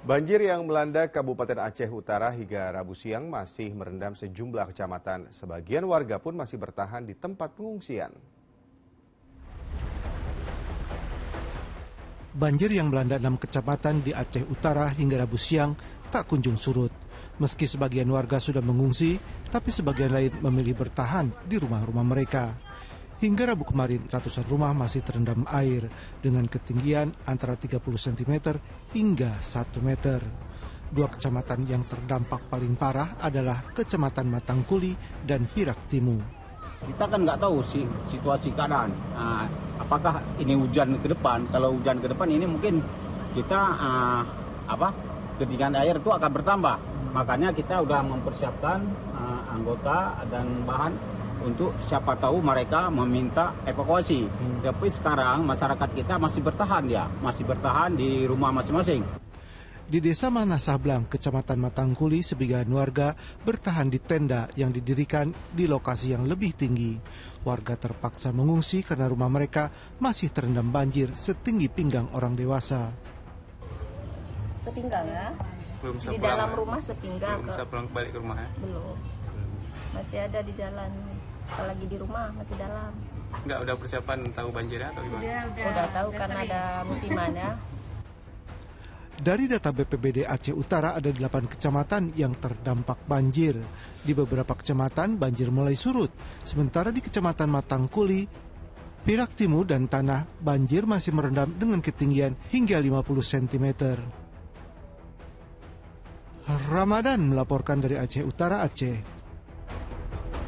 Banjir yang melanda Kabupaten Aceh Utara hingga Rabu siang masih merendam sejumlah kecamatan. Sebagian warga pun masih bertahan di tempat pengungsian. Banjir yang melanda 6 kecamatan di Aceh Utara hingga Rabu siang tak kunjung surut. Meski sebagian warga sudah mengungsi, tapi sebagian lain memilih bertahan di rumah-rumah mereka. Hingga Rabu kemarin, ratusan rumah masih terendam air dengan ketinggian antara 30 cm hingga 1 meter. 2 kecamatan yang terdampak paling parah adalah Kecamatan Matangkuli dan Pirak Timu. Kita kan nggak tahu situasi keadaan. Apakah ini hujan ke depan? Kalau hujan ke depan ini mungkin kita ketinggian air itu akan bertambah. Makanya kita udah mempersiapkan anggota dan bahan untuk siapa tahu mereka meminta evakuasi. Tapi sekarang masyarakat kita masih bertahan di rumah masing-masing. Di Desa Manasablang, Kecamatan Matangkuli, sebagian warga bertahan di tenda yang didirikan di lokasi yang lebih tinggi. Warga terpaksa mengungsi karena rumah mereka masih terendam banjir setinggi pinggang orang dewasa. Sepinggang ya? Belum bisa di pulang, dalam rumah sepinggang. Belum bisa pulang balik ke rumah ya? Belum. Masih ada di jalan. Apalagi di rumah masih dalam. Enggak, udah persiapan tahu banjirnya atau gimana? Udah tahu karena ada musimannya. Dari data BPBD Aceh Utara ada 8 kecamatan yang terdampak banjir. Di beberapa kecamatan banjir mulai surut. Sementara di Kecamatan Matangkuli, Pirak Timu dan Tanah, banjir masih merendam dengan ketinggian hingga 50 cm. Ramadan melaporkan dari Aceh Utara, Aceh.